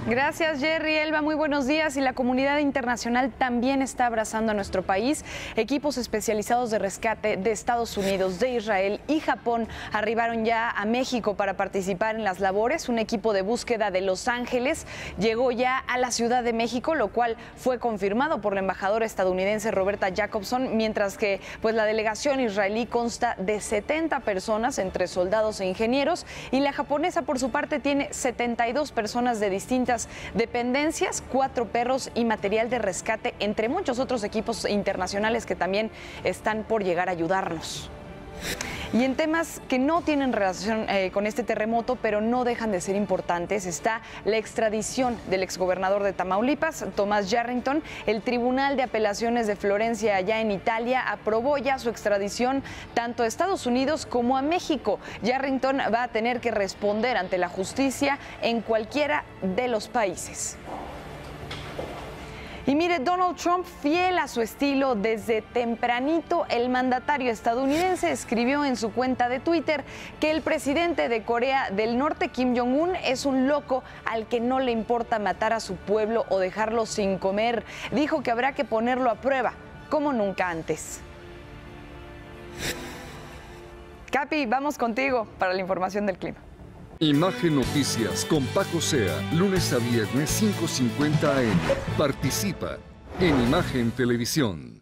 Gracias, Jerry. Elba, muy buenos días. Y la comunidad internacional también está abrazando a nuestro país. Equipos especializados de rescate de Estados Unidos, de Israel y Japón arribaron ya a México para participar en las labores. Un equipo de búsqueda de Los Ángeles llegó ya a la Ciudad de México, lo cual fue confirmado por la embajadora estadounidense Roberta Jacobson, mientras que la delegación israelí consta de 70 personas, entre soldados e ingenieros, y la japonesa, por su parte, tiene 72 personas de distintas dependencias, 4 perros y material de rescate, entre muchos otros equipos internacionales que también están por llegar a ayudarnos. Y en temas que no tienen relación con este terremoto, pero no dejan de ser importantes, está la extradición del exgobernador de Tamaulipas, Tomás Yarrington. El Tribunal de Apelaciones de Florencia, allá en Italia, aprobó ya su extradición tanto a Estados Unidos como a México. Yarrington va a tener que responder ante la justicia en cualquiera de los países. Y mire, Donald Trump, fiel a su estilo desde tempranito, el mandatario estadounidense escribió en su cuenta de Twitter que el presidente de Corea del Norte, Kim Jong-un, es un loco al que no le importa matar a su pueblo o dejarlo sin comer. Dijo que habrá que ponerlo a prueba, como nunca antes. Capi, vamos contigo para la información del clima. Imagen Noticias con Paco Sea, lunes a viernes 5:50 AM. Participa en Imagen Televisión.